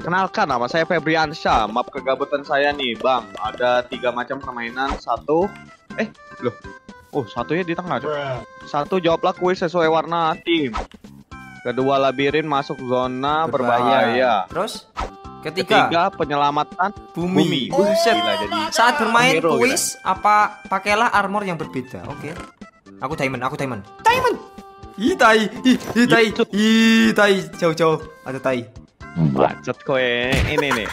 Perkenalkan, nama saya Febriansyah. Map kegabutan saya nih, Bang. Ada 3 macam permainan. Satu, satunya di tengah. Satu, jawablah kuis sesuai warna tim. Kedua, labirin masuk zona berbahaya. Terus? Ketiga, penyelamatan bumi. Buset. Gila, jadi saat bermain hero, kuis, pakailah armor yang berbeda. Oke. Aku diamond. Ih, tai. Ih, tai. Jauh-jauh. Ada tai. Bacot kowe. Ini nih.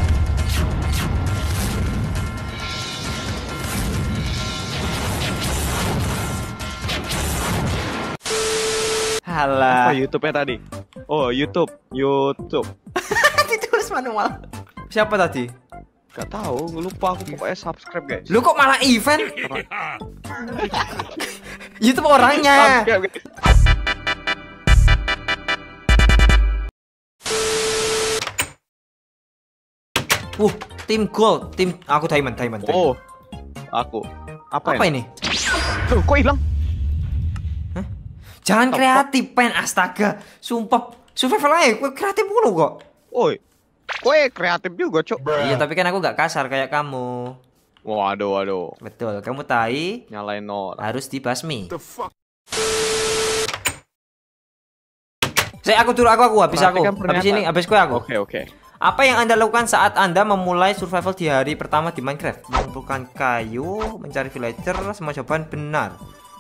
Halah. Apa YouTube-nya tadi? Oh, YouTube. Ditulis manual. Siapa tadi? Gak tahu, lupa aku pokoknya subscribe, guys. Lu kok malah event? YouTube orangnya. Subscribe, guys. Tim gold, aku diamond. Oh, aku. Apa ini? Tuh, kok hilang? Hah? Jangan kreatif, pen. Astaga, sumpah. Survival aja, gue kreatif mulu kok. Oi, kowe kreatif juga, Cok. Iya, tapi kan aku gak kasar kayak kamu. Waduh. Betul, kamu tai. Nyalain orang. Harus dibasmi. Aku habis gue aku. Oke. Apa yang Anda lakukan saat Anda memulai survival di hari pertama di Minecraft? Mengumpulkan kayu, mencari villager, semua jawaban benar.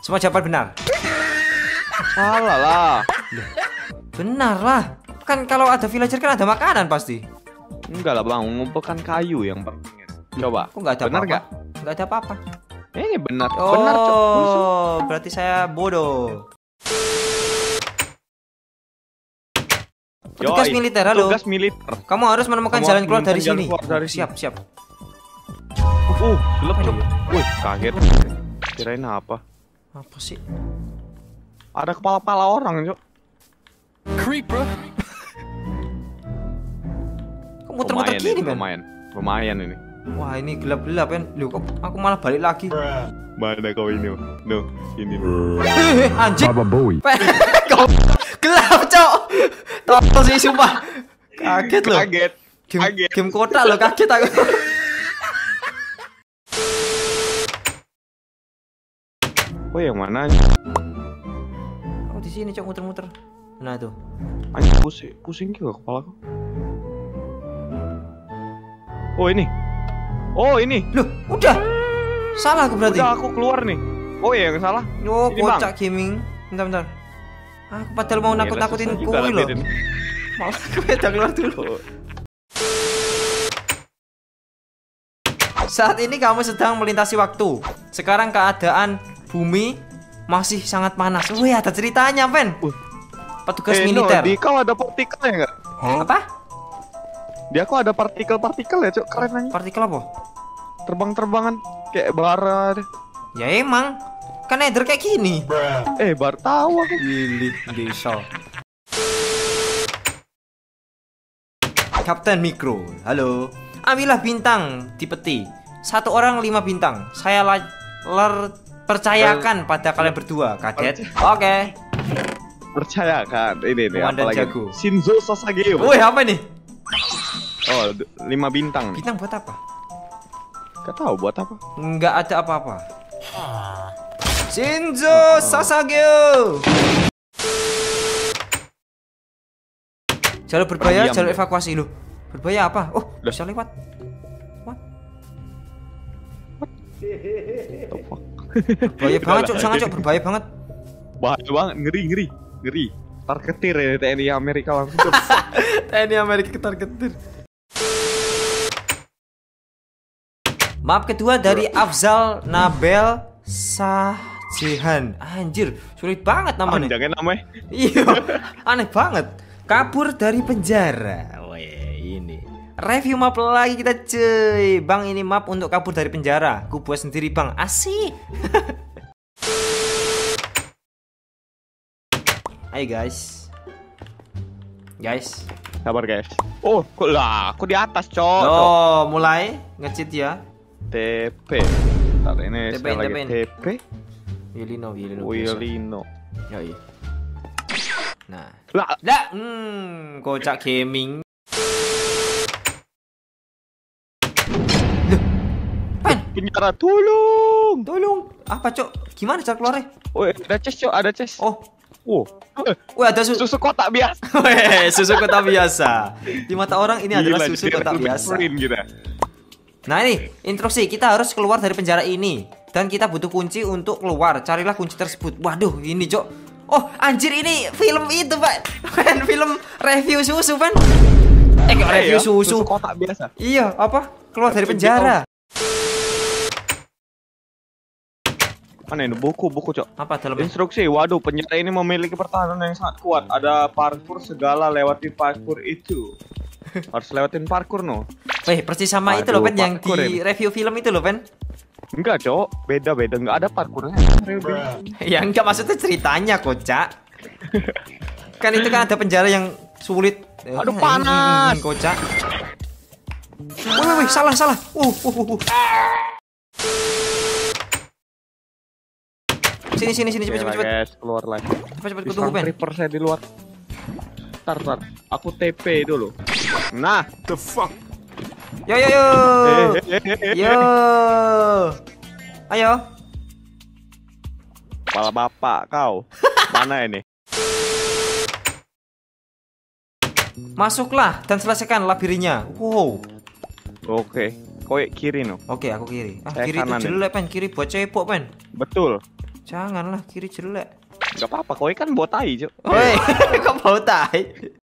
Salah lah. Benar lah. Kan kalau ada villager kan ada makanan pasti. Enggak lah, Bang, mengumpulkan kayu yang penting. Coba. Kok enggak ada benar apa-apa? Enggak ada apa-apa. Ini benar. Oh, benar, Cok. Berarti saya bodoh. Tugas militer, halo. Tugas militer. Kamu harus menemukan jalan keluar dari sini. Siap. Gelap, Cok. Wih, kaget. Kirain apa? Apa sih? Ada kepala-kepala orang, Cok. Creeper. Kok muter-muter gini, men? Lumayan ini. Wah, ini gelap-gelap kan. Loh, kok aku malah balik lagi. Mana kau ini? No, ini. Anjing. Kau gelap, Cok. Tolong sih, sumpah. Kaget loh. Game kotak loh, kaget aku. Oh, yang mana? Oh, di sini, Cok, muter-muter. Nah, tuh. Anjing, pusing juga kepalaku. Oh, ini. Loh, udah. Salah aku berarti. Udah, aku keluar nih. Oh, iya, yang salah. Oh, ini, kocak Bang. Gaming. Bentar. Aku padahal mau nakut-nakutin kowe loh. Malah beda keluar dulu. Saat ini kamu sedang melintasi waktu. Sekarang keadaan bumi masih sangat panas. Wih, ada ceritanya, Pen. Petugas militer. Di kau ada partikelnya nggak? Apa? Di aku ada partikel ya, Cok. Keren aja. Partikel apa? Terbang-terbangan kayak bara. Ya emang. Kan nether kayak gini. Baru tahu aku. Lilit desa. Kapten Mikro, halo. Ambillah bintang di peti. 1 orang 5 bintang. Saya percayakan pada kalian berdua. Kaget? Oke. Percayakan. Ini Komandan apa lagi? jago. Shinzo Sasageo. Woi, apa nih? Oh, 5 bintang. Bintang buat apa? Gak tahu buat apa. Nggak ada apa-apa. Shinzo Sasageo. Jalur berbahaya, jalur evakuasi lu. Berbahaya apa? Oh, bisa lewat. What? Berbahaya banget, Cok. Sangat, Cok. Berbahaya banget. Bahaya banget, ngeri. Targetir ya TNI Amerika langsung. TNI Amerika ketar-ketir. Map kedua dari Afzal Nabel Sajehan. Anjir, sulit banget namanya. Jangan namanya. Iya, aneh banget. Kabur dari penjara. Wih, ini review map lagi kita, cuy. Bang, ini map untuk kabur dari penjara. Ku buat sendiri, Bang. Asik. Ayo, guys. Sabar, guys. Oh, kok lah, aku di atas, Cok. Oh, mulai nge-cheat ya. TP. Ntar ini saya lagi TP. Wilino. Yoi. Nah. Lah, Kocak gaming. penjara, tolong. Tolong. Apa, Cok? Gimana cara keluarnya? Woi, ada chest, Cok, ada chest. Oh. Wow. Wih, ada susu. Susu kotak biasa. Weh, susu kotak biasa. Di mata orang ini adalah Gila, susu kotak lebih biasa. keren gitu. Nah ini, instruksi, kita harus keluar dari penjara ini. Dan kita butuh kunci untuk keluar. Carilah kunci tersebut. Waduh, ini, Cok. Oh, anjir, ini film itu, Pak. Kan film review susu, kan? Kok review susu. Susu kotak biasa. Iya, apa? Keluar dari penjara. Mana ini buku, Cok? Apa dalamnya? Instruksi, waduh, penjara ini memiliki pertahanan yang sangat kuat. Ada parkour segala, lewati parkour itu. Harus lewatin parkour, no. Weh, persis sama itu loh, Aduh, Pen, yang parkour di ini. review film itu loh, Pen. Enggak, Cok. Beda-beda, enggak ada parkournya. Ya enggak, maksudnya ceritanya, Kocak. Kan itu kan ada penjara yang sulit. Aduh, panas. Kocak. Wih, salah. Sini, cepet. Guys, keluar lagi. Cepet, ku tunggu, Pen. Creeper saya di luar. Tar. Aku TP dulu. Nah, The fuck? Yo. Yo. Ayo. kepala bapak kau. Mana ini? Masuklah dan selesaikan labirinnya. Wow. Oke, kowe kiri no. Oke, aku kiri. Saya Kiri itu kanan jelek, Pen. Kiri buat cepok, Pen. Betul. Janganlah, kiri jelek. Gak apa-apa, kowe kan botai, Cuk. Woi, kok bau tai?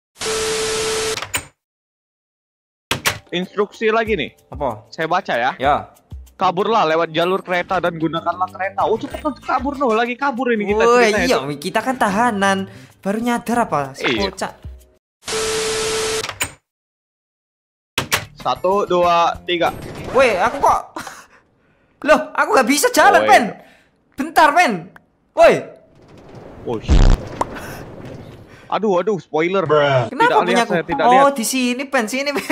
Instruksi lagi nih. Apa? Saya baca ya. Ya. Kaburlah lewat jalur kereta dan gunakanlah kereta. Oh, cepet kabur no, lagi kabur ini kita. Woi, ceritanya, iya, Cuk. kita kan tahanan. Baru nyadar apa? Iya. Kocak. 1, 2, 3. Woi, aku kok. Loh, aku gak bisa jalan, Woi. Pen. Bentar, Pen. Woi, Oh, aduh, spoiler. kenapa Tidak punya lihat, aku? saya tidak Oh, lihat. di sini, Pen. Sini, Pen.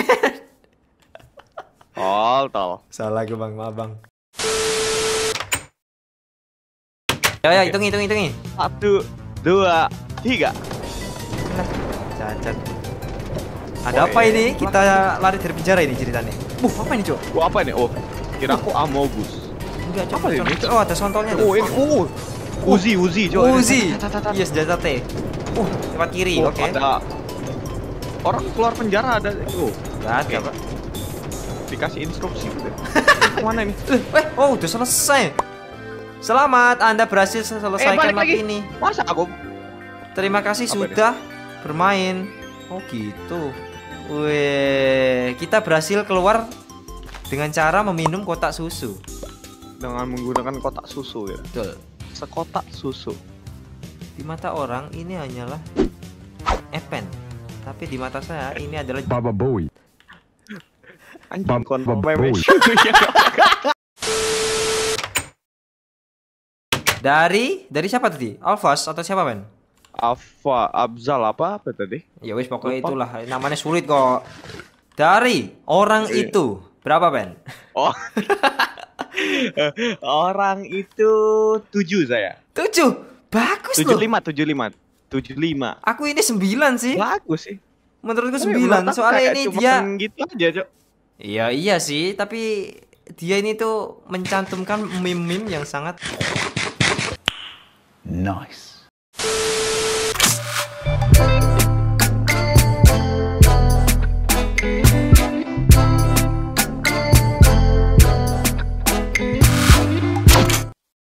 Tol. Salah gue, Bang, maaf, Bang. Ya, hitung. 1, 2, 3. Cacat. Ada apa ini? Kita lari dari penjara ini ceritanya. Apa ini, Cok? Oh, apa ini? Oh, kira aku Amogus. Enggak, Cok. Apa ini? Oh, ada sontolnya. Oh, ini Uzi, Cok. Uzi. Iya, senjata T. Lewat kiri, Oh, oke. ada orang keluar penjara ada. Oh, Enggak ada, Pak. dikasih instruksi gitu. Kemana ini? Oh, udah selesai. Selamat, Anda berhasil selesaikan balik map lagi. ini. Masa aku? Terima kasih Apa sudah bermain. Oh, gitu. Wih, kita berhasil keluar dengan cara meminum kotak susu. Dengan menggunakan kotak susu ya. Betul. Sekotak susu. Di mata orang ini hanyalah Epen, tapi di mata saya ini adalah Baba Bowie. Anjing konten Bowie. dari siapa tadi? Alfas atau siapa, Pen? Abzal apa tadi? Ya wis, pokoknya Lupa. itulah, namanya sulit kok. Dari orang Iya. itu berapa, Pen? Oh. Orang itu 7 saya. 7. Bagus loh. 75. Aku ini 9 sih. Bagus sih. Menurutku Tapi 9. menurut aku Soalnya kayak ini cuman dia gitu aja, Cok. iya sih, tapi dia ini tuh mencantumkan meme-meme yang sangat Nice.